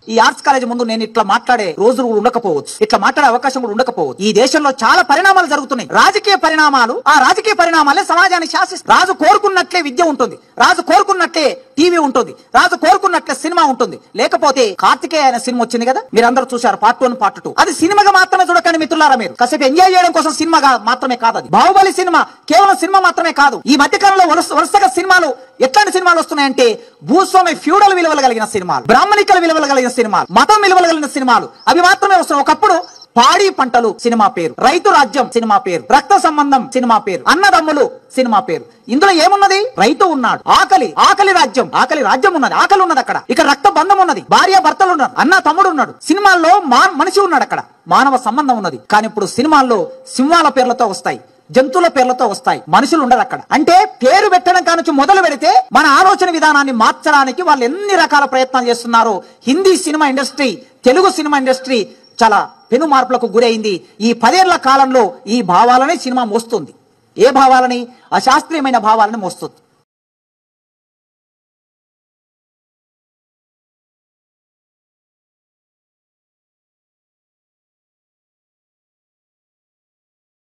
ఈ arts college ముందు నేను ఇట్లా మాట్లాడే రోజులు కూడా ఉండకపోవచ్చు, ఇట్లా మాట్లాడే అవకాశం కూడా ఉండకపోవచ్చు. ఈ దేశంలో చాలా పరిణామాలు జరుగుతున్నాయి. రాజకీయ పరిణామాలు, ఆ రాజకీయ పరిణామాలే సమాజాన్ని శాసిస్తాయి. రాజు కోరుకున్నట్లే విద్య ఉంటుంది, రాజు కోరుకున్నట్లే టీవీ ఉంటుంది, రాజు కోరుకున్నట్లే సినిమా ఉంటుంది. లేకపోతే కార్తికేయ అనే సినిమా వచ్చింది కదా, మీరందరూ చూశారు, పార్ట్ 1 పార్ట్ 2. అది సినిమాగా మాత్రమే చూడకండి మిత్రులారా. మీరు కాసేపు ఎంజాయ్ చేయడం కోసం సినిమాగా మాత్రమే కాదు అది. బాహుబలి సినిమా కేవలం సినిమా మాత్రమే కాదు. ఈ మధ్య కాలంలో వరుసగా సినిమాలు ఎట్లాంటి సినిమాలు వస్తున్నాయంటే భూస్వామి ఫ్యూడల్ విలువలు కలిగిన సినిమాలు, బ్రాహ్మణికల విలువలు కలిగిన సినిమాలు, మతం విలువలు కలిగిన సినిమాలు అవి మాత్రమే వస్తున్నాయి. ఒకప్పుడు పాడి పంటలు సినిమా పేరు, రైతు రాజ్యం సినిమా పేరు, రక్త సంబంధం సినిమా పేరు, అన్నదమ్ములు సినిమా పేరు. ఇందులో ఏమున్నది? రైతు ఉన్నాడు, ఆకలి రాజ్యం ఉన్నది, ఆకలి ఉన్నది అక్కడ. ఇక్కడ రక్త బంధం ఉన్నది, భార్య భర్తలు ఉన్నారు, అన్న తమ్ముడు ఉన్నాడు. సినిమాల్లో మనిషి ఉన్నాడు, అక్కడ మానవ సంబంధం ఉన్నది. కానీ ఇప్పుడు సినిమాల్లో సింహాల పేర్లతో వస్తాయి, జంతువుల పేర్లతో వస్తాయి, మనుషులు ఉండరు అక్కడ. అంటే పేరు పెట్టడం కానుంచి మొదలు పెడితే మన ఆలోచన విధానాన్ని మార్చడానికి వాళ్ళు ఎన్ని రకాల ప్రయత్నాలు చేస్తున్నారో. Hindi cinema industry, Telugu cinema industry చాలా పెను మార్పులకు గురైంది. ఈ 10 ఏళ్ల కాలంలో ఈ భావాలనే సినిమా మోస్తుంది. ఏ భావాలని? అశాస్త్రీయమైన భావాలని మోస్తుంది.